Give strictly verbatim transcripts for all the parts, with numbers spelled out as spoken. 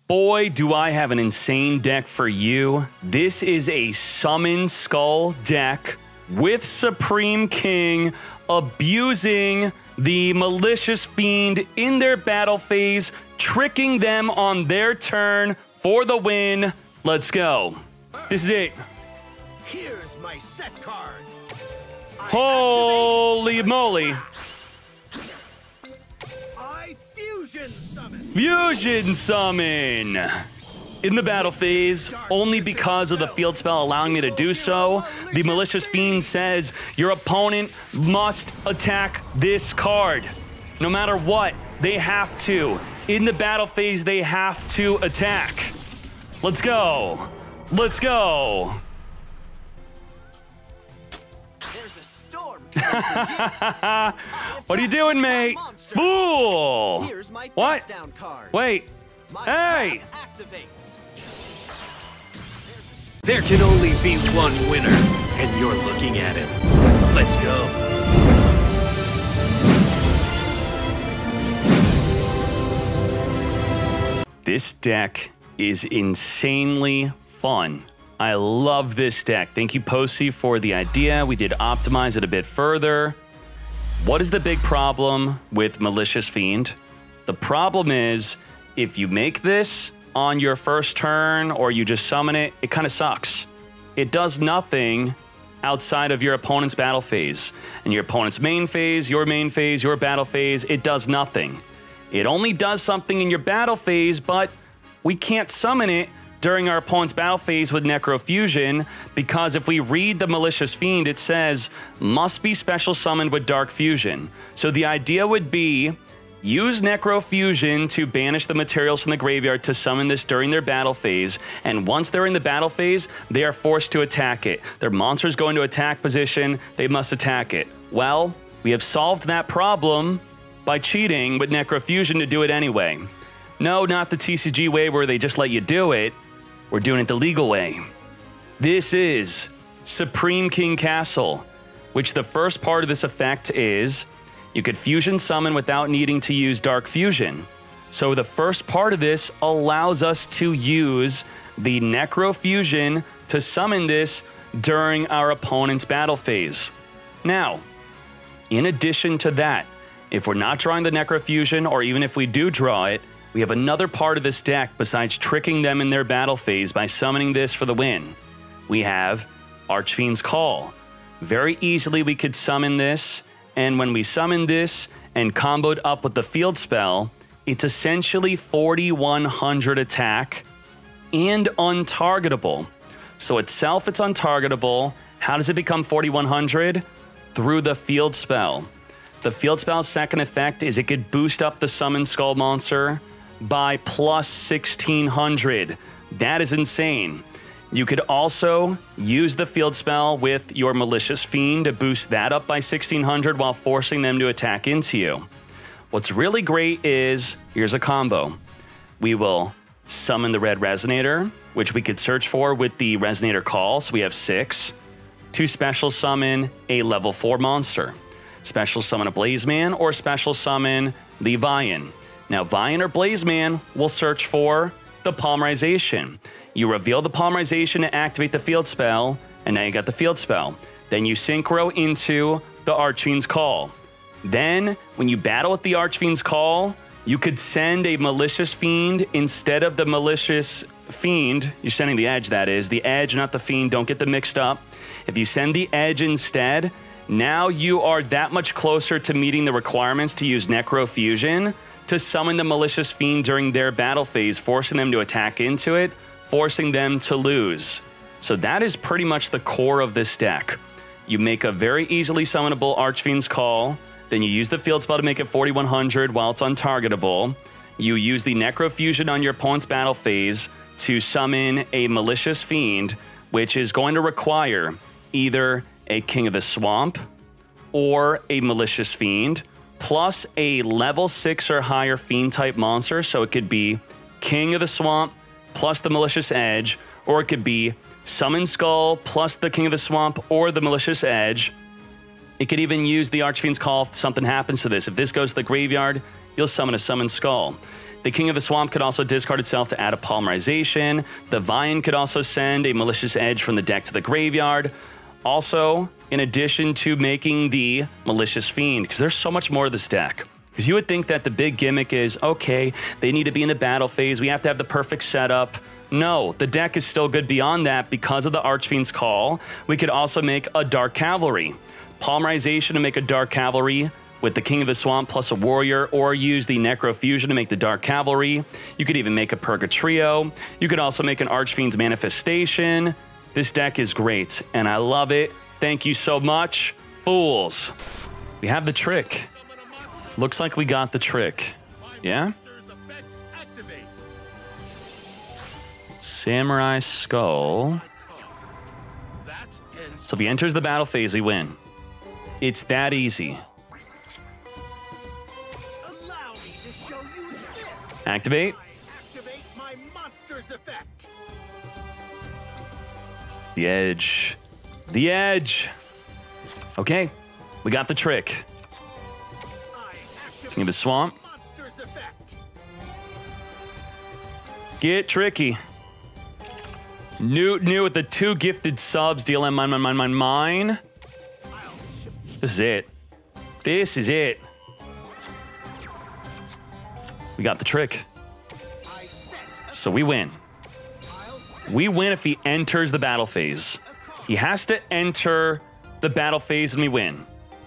Boy, do I have an insane deck for you. This is a Summon Skull deck with Supreme King abusing the Malicious Fiend in their battle phase, tricking them on their turn for the win. Let's go. This is it. Here's my set card. Holy moly. I fusion summon. Fusion summon. In the battle phase, only because of the field spell allowing me to do so, the Malicious Fiend says your opponent must attack this card. No matter what, they have to. In the battle phase, they have to attack. Let's go. Let's go. There's a storm. What are you doing, mate? Fool! Here's my What? face down card. Wait. My Hey! trap activates. There can only be one winner, and you're looking at him. Let's go. This deck is insanely fun. I love this deck. Thank you, Posey, for the idea. We did optimize it a bit further. What is the big problem with Malicious Fiend? The problem is, if you make this on your first turn or you just summon it, it kind of sucks. It does nothing outside of your opponent's battle phase. And your opponent's main phase, your main phase, your battle phase, it does nothing. It only does something in your battle phase, but we can't summon it during our opponent's battle phase with Necrofusion, because if we read the Malicious Fiend, it says, must be special summoned with Dark Fusion. So the idea would be, use Necrofusion to banish the materials from the graveyard to summon this during their battle phase, and once they're in the battle phase, they are forced to attack it. Their monsters go into attack position, they must attack it. Well, we have solved that problem by cheating with Necrofusion to do it anyway. No, not the T C G way where they just let you do it. We're doing it the legal way. This is Supreme King Castle, which the first part of this effect is you could fusion summon without needing to use Dark Fusion. So the first part of this allows us to use the Necrofusion to summon this during our opponent's battle phase. Now, in addition to that, if we're not drawing the Necrofusion, or even if we do draw it, we have another part of this deck besides tricking them in their battle phase by summoning this for the win. We have Archfiend's Call. Very easily we could summon this, and when we summon this and comboed up with the field spell, it's essentially forty-one hundred attack and untargetable. So itself, it's untargetable. How does it become forty-one hundred? Through the field spell. The field spell's second effect is it could boost up the Summon Skull monster by plus sixteen hundred. That is insane. You could also use the field spell with your Malicious Fiend to boost that up by sixteen hundred while forcing them to attack into you. What's really great is, here's a combo. We will summon the Red Resonator, which we could search for with the Resonator Call, so we have six. To special summon a level four monster. Special summon a Blazeman or special summon the Vian. Now, Vian or Blazeman will search for the Polymerization. You reveal the Polymerization to activate the field spell, and now you got the field spell. Then you synchro into the Archfiend's Call. Then, when you battle with the Archfiend's Call, you could send a Malicious Fiend instead of the Malicious Fiend. You're sending the Edge, that is. The Edge, not the Fiend. Don't get them mixed up. If you send the Edge instead, now you are that much closer to meeting the requirements to use Necrofusion to summon the Malicious Fiend during their battle phase, forcing them to attack into it, forcing them to lose. So that is pretty much the core of this deck. You make a very easily summonable Archfiend's Call, then you use the field spell to make it forty-one hundred while it's untargetable. You use the Necrofusion on your opponent's battle phase to summon a Malicious Fiend, which is going to require either a King of the Swamp or a Malicious Fiend, plus a level six or higher Fiend type monster. So it could be King of the Swamp plus the Malicious Edge, or it could be Summon Skull plus the King of the Swamp or the Malicious Edge. It could even use the Archfiend's Call if something happens to this. If this goes to the graveyard, you'll summon a Summon Skull. The King of the Swamp could also discard itself to add a Polymerization. The Vine could also send a Malicious Edge from the deck to the graveyard. Also, in addition to making the Malicious Fiend, because there's so much more to this deck. Because you would think that the big gimmick is, okay, they need to be in the battle phase. We have to have the perfect setup. No, the deck is still good beyond that because of the Archfiend's Call. We could also make a Dark Cavalry. Polymerization to make a Dark Cavalry with the King of the Swamp plus a Warrior, or use the Necrofusion to make the Dark Cavalry. You could even make a Purgatrio. You could also make an Archfiend's Manifestation. This deck is great, and I love it. Thank you so much, fools. We have the trick. Looks like we got the trick. Yeah? Samurai Skull. So if he enters the battle phase, we win. It's that easy. Allow me to show you this. Activate. I activate my monster's effect. The edge. The edge. Okay, we got the trick. King of the Swamp. Monster's effect. Get tricky. Newt new with the two gifted subs. D L M mine, mine, mine, mine, mine. This is it. This is it. We got the trick. So we win. We win if he enters the battle phase. He has to enter the battle phase and we win.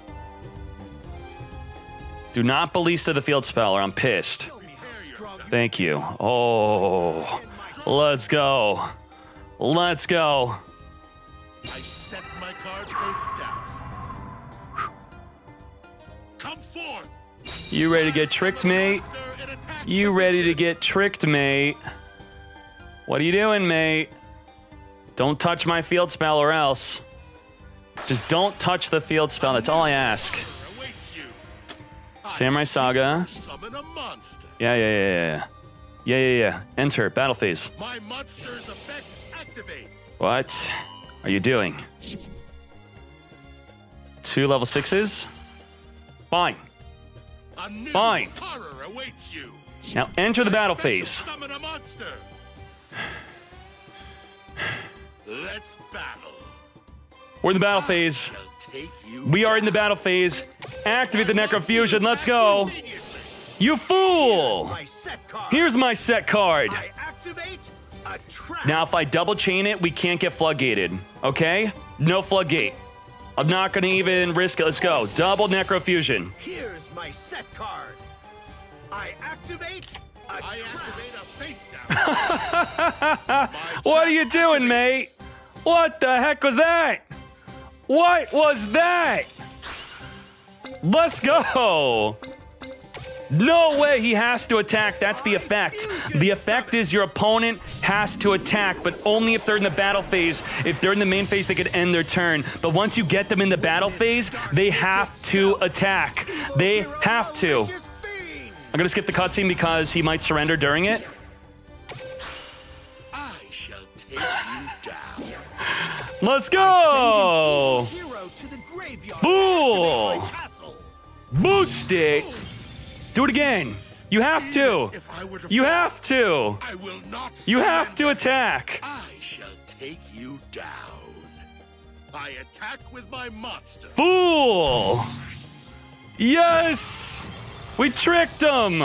Do not Ballista the field spell or I'm pissed. Thank you. Oh, let's go. Let's go. I set my card face down. Come forth. You ready to get tricked, mate? You ready to get tricked, mate? What are you doing, mate? Don't touch my field spell or else. Just don't touch the field spell. That's all I ask. Samurai Saga. Summon a monster. Yeah, yeah, yeah, yeah. Yeah, yeah, yeah. Enter. Battle phase. My monster's effect activates. What are you doing? Two level sixes? Fine. A new Fine. horror awaits you. Now enter the battle Special phase. Summon a monster. Let's battle. We're in the battle phase. Shall take you We are in the battle phase. Activate the Necrofusion. Let's go. You fool! My set card. Here's my set card. I activate a trap. Now, if I double chain it, we can't get floodgated. Okay? No floodgate. I'm not going to even risk it. Let's go. Double Necrofusion. Here's my set card. I activate a I trap. activate a face down. What are you doing, mate? What the heck was that? What was that? Let's go. No way he has to attack. That's the effect. The effect is your opponent has to attack, but only if they're in the battle phase. If they're in the main phase, they could end their turn. But once you get them in the battle phase, they have to attack. They have to. I'm going to skip the cutscene because he might surrender during it. I shall take you down. Let's go. Hero to the graveyard. Fool. Activate my castle. Boost it. Do it again. You have to. If I were to You fall, have to. I will not You have to surrender. attack. I shall take you down. I attack with my monster. Fool. Yes. We tricked him.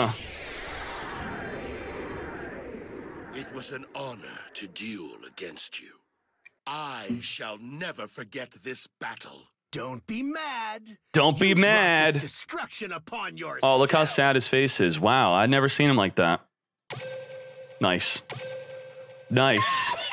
It was an honor to duel against you. I shall never forget this battle. Don't be mad. Don't be You brought this mad. Destruction upon yourself. Oh, look how sad his face is. Wow, I'd never seen him like that. Nice. Nice.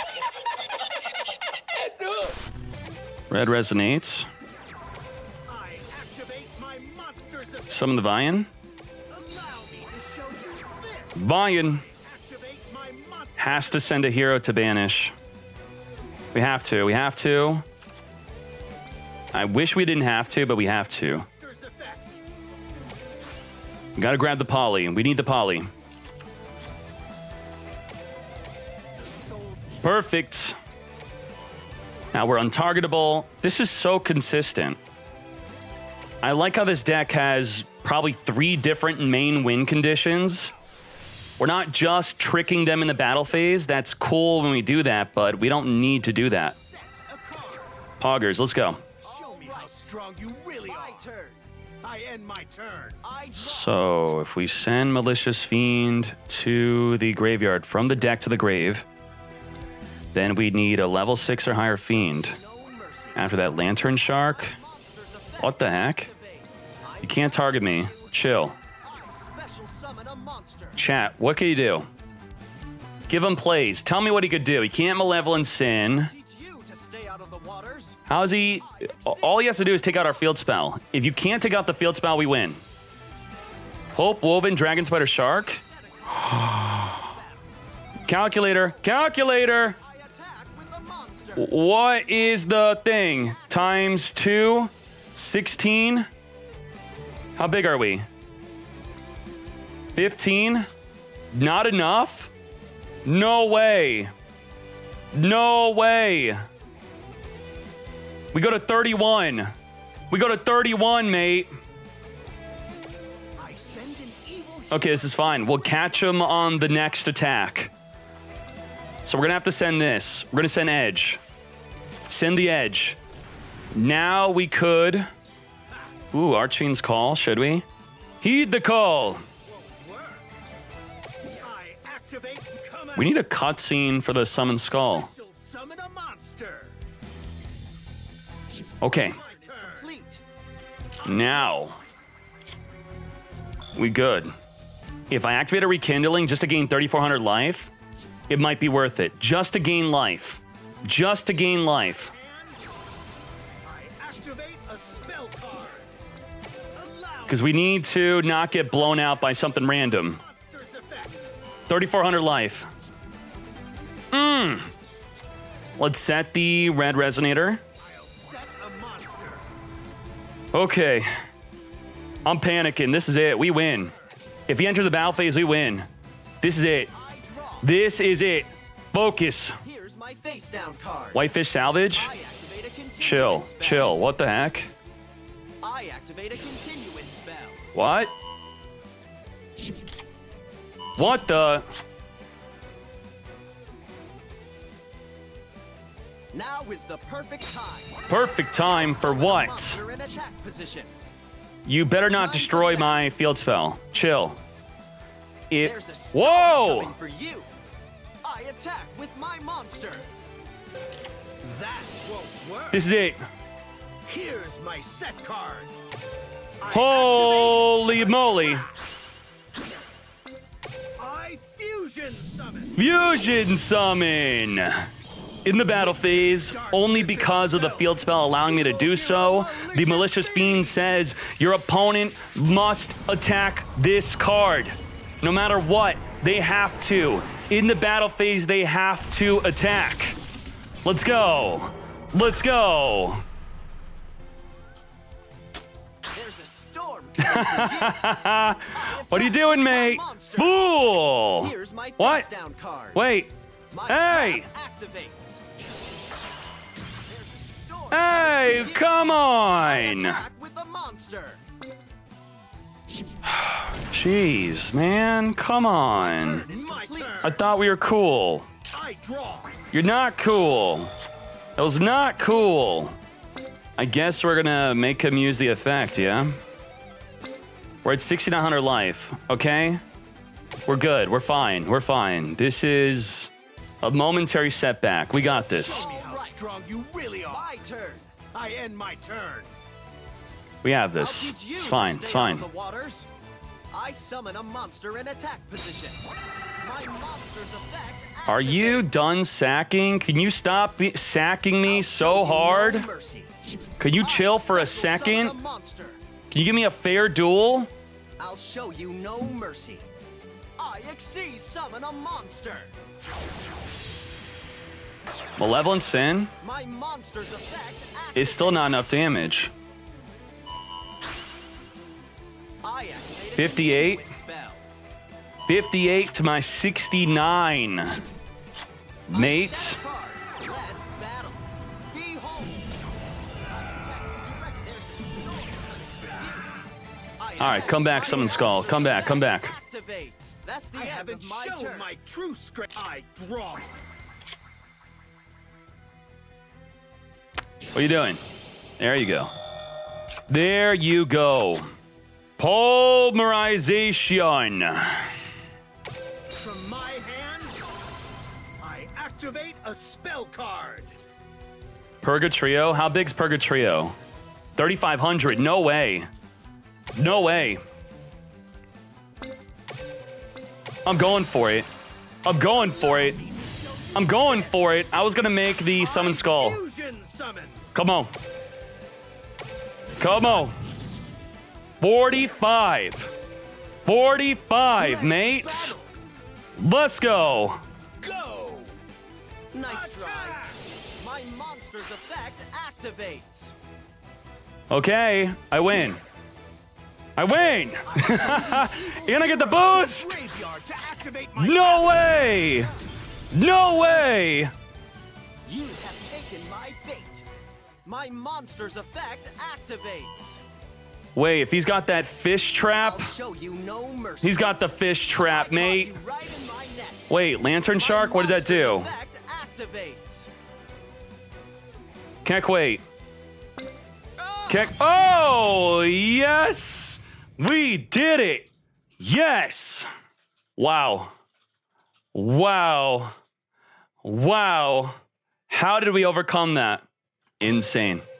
Red resonates. I activate my monster's effect. Summon the Vian. Allow me to show you this. Vian Activate my monster. has to send a hero to banish. We have to. We have to. I wish we didn't have to, but we have to. Monster's effect. We gotta grab the poly. We need the poly. Perfect. Now we're untargetable. This is so consistent. I like how this deck has probably three different main win conditions. We're not just tricking them in the battle phase. That's cool when we do that, but we don't need to do that. Poggers, let's go. Show me how strong you really are. My turn. I end my turn. I So if we send Malicious Fiend to the graveyard from the deck to the grave, then we need a level six or higher Fiend. After that, Lantern Shark. What the heck? You can't target me. Chill. Chat, what can you do? Give him plays. Tell me what he could do. He can't Malevolent Sin. How's he? All he has to do is take out our field spell. If you can't take out the field spell, we win. Hope, Woven, Dragon Spider, Shark. Calculator. Calculator. What is the thing? Times two? sixteen? How big are we? fifteen? Not enough? No way. No way. We go to thirty-one. We go to thirty-one, mate. Okay, this is fine. We'll catch him on the next attack. So we're going to have to send this. We're going to send Edge. Send the Edge. Now we could... Ooh, Archfiend's Call, should we? Heed the call. We need a cutscene for the Summon Skull. Okay. Now. We good. If I activate a Rekindling just to gain thirty-four hundred life, it might be worth it. Just to gain life. Just to gain life. Because we need to not get blown out by something random. thirty-four hundred life. Mmm. Let's set the red resonator. Okay. I'm panicking. This is it. We win. If he enters the battle phase, we win. This is it. This is it. Focus. Here's my face down card. Whitefish Salvage? Chill. Spell. Chill. What the heck? I activate a continuous spell. What? What the? Now is the perfect time. Perfect time for what? In attack position. You better not destroy my field spell. Chill. It. Whoa! For you. I attack with my monster. That won't work. This is it. Here's my set card. I Holy activate. moly! I fusion summon. Fusion summon. In the battle phase, only because of the field spell allowing me to do so, the Malicious Fiend says your opponent must attack this card. No matter what, they have to. In the battle phase, they have to attack. Let's go. Let's go. There's a storm. What are you doing, mate? Fool. Here's my what? Down card. Wait. My hey. Activates. Hey, come on. With the monster. Jeez, man, come on. I thought we were cool. I draw. You're not cool. That was not cool. I guess we're gonna make him use the effect, yeah? We're at sixty-nine hundred life, okay? We're good, we're fine, we're fine. This is a momentary setback. We got this. Show me how strong you really are. My turn. I end my turn. We have this. It's fine, it's fine. The waters. I summon a monster in attack position. My monster's effect. Are you done sacking? Can you stop be sacking me so hard? Can you chill for a second? Can you give me a fair duel? I'll show you no mercy. I Xyz summon a monster. Malevolent Sin My monster's effect is still not enough damage. I fifty-eight. fifty-eight to my sixty-nine. Mate. All right, come back, Summon Skull. Come back, come back. activates. That's the I end haven't of my shown turn. my true strength. I draw. What are you doing? There you go. There you go. Polymerization. From my hand, I activate a spell card. Purgatrio? How big's Purgatrio? thirty-five hundred. No way. No way. I'm going for it. I'm going for it. I'm going for it. I was going to make the Summon Skull. Fusion summon. Come on. Come on. forty-five. forty-five, mate. Battle. Let's go. Go. Nice try. Attack. My monster's effect activates. Okay, I win. I win. You're gonna get the boost. Graveyard to activate my No way. No way. You have taken my bait. My monster's effect activates. Wait, if he's got that fish trap, I'll show you no mercy. he's got the fish I trap, caught mate. you right in my net. Wait, Lantern My Shark, what does that monster's do? effect activates. Can't wait. Kick. Oh, yes. We did it. Yes. Wow. Wow. Wow. How did we overcome that? Insane.